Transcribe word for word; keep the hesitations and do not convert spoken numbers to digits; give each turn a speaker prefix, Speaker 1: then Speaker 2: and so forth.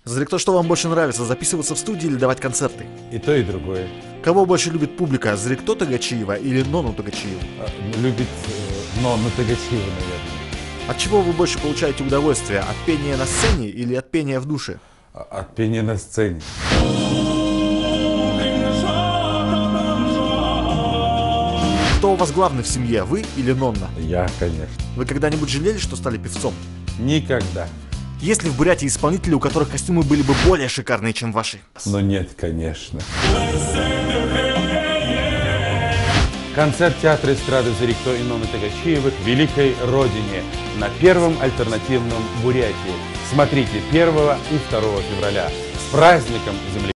Speaker 1: Зарикто, что вам больше нравится, записываться в студии или давать концерты?
Speaker 2: И то, и другое.
Speaker 1: Кого больше любит публика, Зарикто Тогочиева или Нону Тогочиеву?
Speaker 2: Любит э, Нону Тогочиеву, наверное.
Speaker 1: От чего вы больше получаете удовольствие? От пения на сцене или от пения в душе?
Speaker 2: От пения на сцене.
Speaker 1: Кто у вас главный в семье, вы или Нонна?
Speaker 2: Я, конечно.
Speaker 1: Вы когда-нибудь жалели, что стали певцом?
Speaker 2: Никогда.
Speaker 1: Есть ли в Бурятии исполнители, у которых костюмы были бы более шикарные, чем ваши?
Speaker 2: Но нет, конечно. Концерт театра эстрады Зарикто и Ноны Тогочиевых к великой родине на Первом альтернативном Бурятии. Смотрите первого и второго февраля. С праздником земли!